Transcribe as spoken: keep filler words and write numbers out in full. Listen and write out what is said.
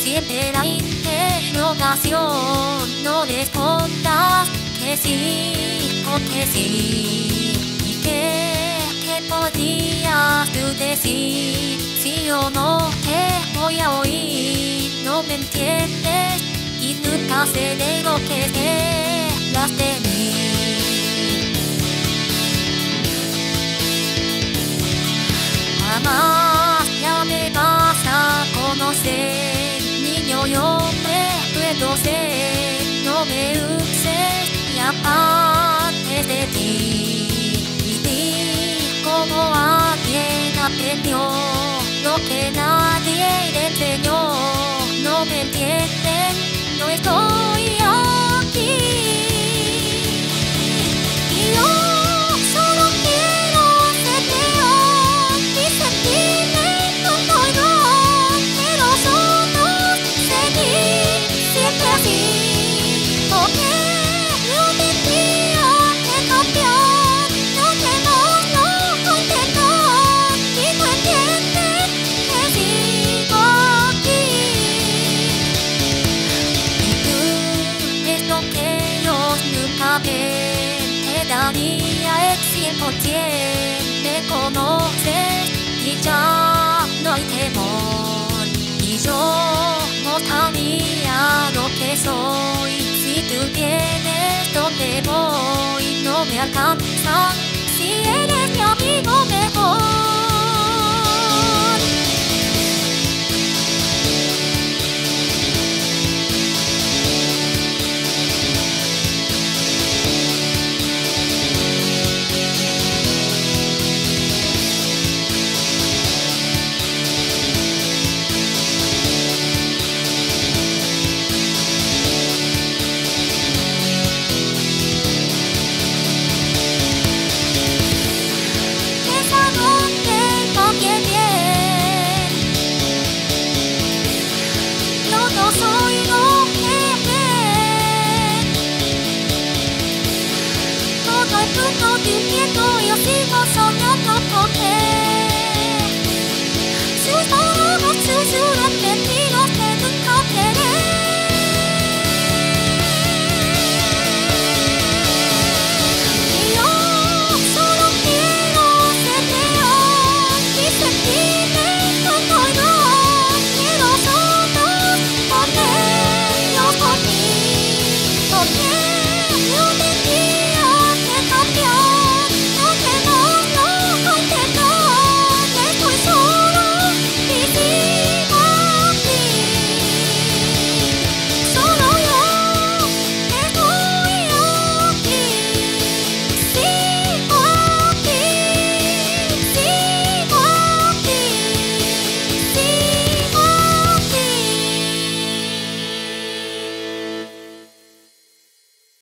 siempre la interrogación. No respondas que sí o que sí. ¿Y qué, qué podrías tú decir? Sí o no te voy a oír. No me entiendes y nunca sé de lo que esperas de mí. Jamás ya me vas a conocer, niño, yo me puedo ser. No me uses y apartes de ti. Y di como alguien aprendió lo que nadie le enseñó. No me entienden, no estoy aquí. Y yo solo quiero ser peor y sentirme como yo. Pero solo seguir siempre así. Porque yo tendría que cambiar. No tenemos lo contento y no entienden que sigo aquí. Y tú es lo que ellos nunca ven. Te daría el cien por ciento. Me conoces y ya no hay temor. Y yo mostraría lo que soy. Si tú vienes donde voy, no me alcanzan